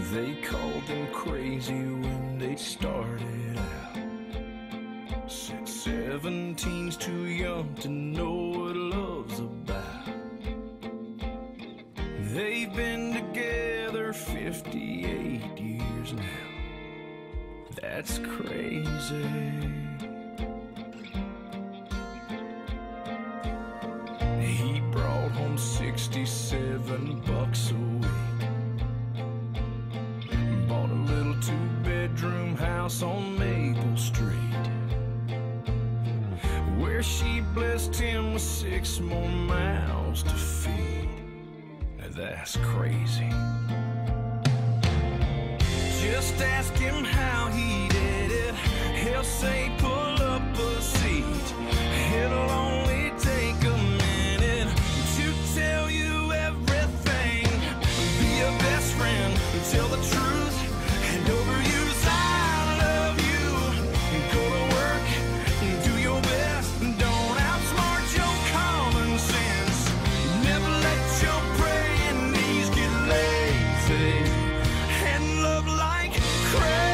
They called them crazy when they started out. Said 17's too young to know what love's about. They've been together 58 years now. That's crazy. He brought home 67 bucks a week. Bought a little two-bedroom house on Maple Street, where she blessed him with 6 more mouths to feed. Now that's crazy. Just ask him how he did it. He'll say pull up a seat. It'll only take a minute to tell you everything. Be a best friend, tell the truth, and overuse I love you. Go to work, do your best, don't outsmart your common sense. Never let your praying knees get lazy, and love like crazy.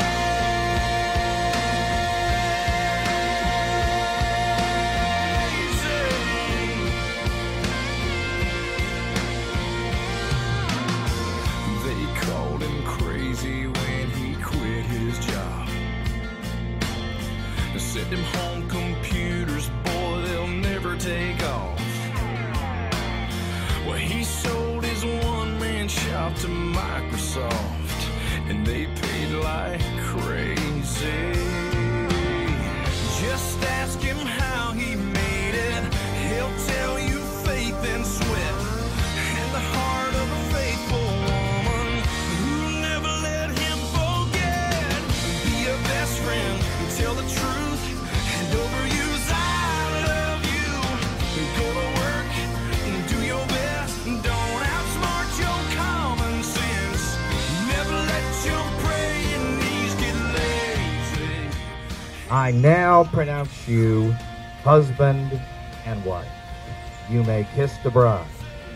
They called him crazy when he quit his job. They said them home computers, boy, they'll never take off. Well, he sold his one-man shop to Microsoft, and they paid like crazy. Just ask him how he made it. He'll tell you faith and sweat, and the heart of a faithful woman who'll never let him forget. Be a best friend, tell the truth, and overuse I love you. Go to work, do your best, don't outsmart your common sense. Never let your praying knees get lazy. I now pronounce you husband and wife. You may kiss the bride.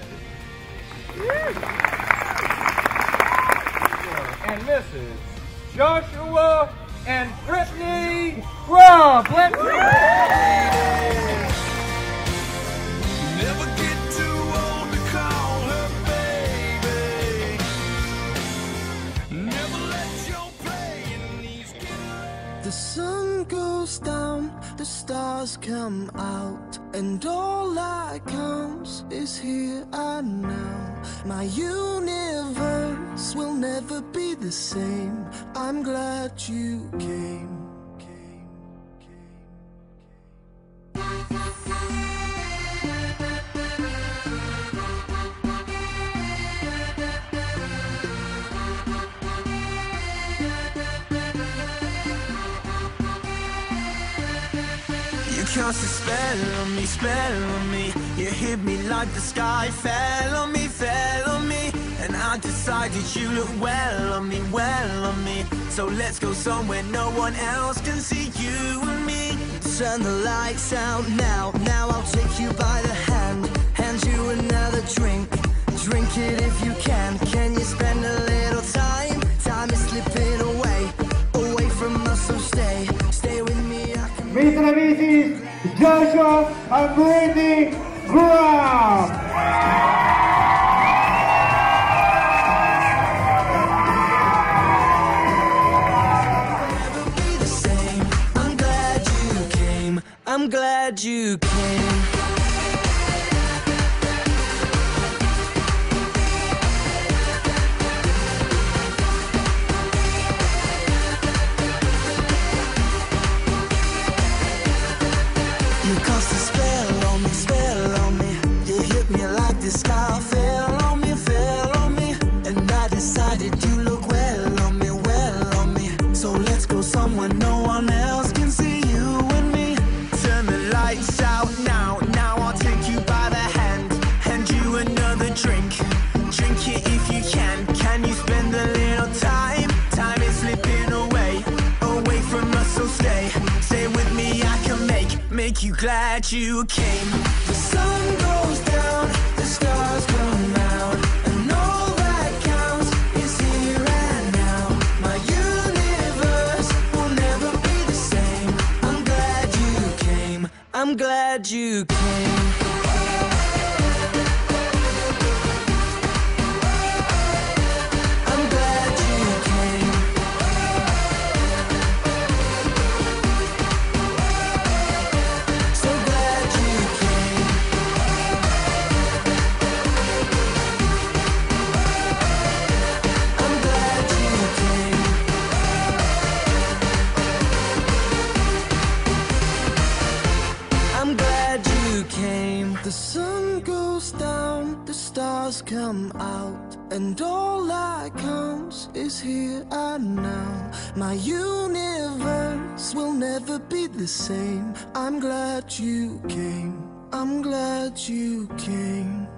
And Mrs. Joshua and Brittany Grubb. Let's hear it. Never get too old to call her baby. Never let your praying knees get lazy. The sun goes down, the stars come out, and all that counts is here and now. My universe will never be the same. I'm glad you came. You cast a spell on me. You hit me like the sky fell on me, and I decided you look well on me, So let's go somewhere no one else can see you and me. Turn the lights out now, I'll take you by the hand you another drink, drink it if you can. Can you spend a little time? Time is slipping away from us, so stay with me. Meet and Mrs. Joshua and Brittany Grubb. I'm glad you came. You cast a spell on me. You hit me like the sky fell on me, and I decided you look well on me, So let's go somewhere no one else can see you and me. Turn the lights out now, I'll take you by the hand you another drink, drink it if you can. Can you spend a little time? Time is slipping away from us, so stay with me. I can make you glad you came. The sun goes down, the stars come out, and all that counts is here and I'm glad you came. I'm glad you came. So glad you came. I'm glad you came. I'm glad you came. The sun goes down, the stars come out, and all that counts is here and now. My universe will never be the same. I'm glad you came. I'm glad you came.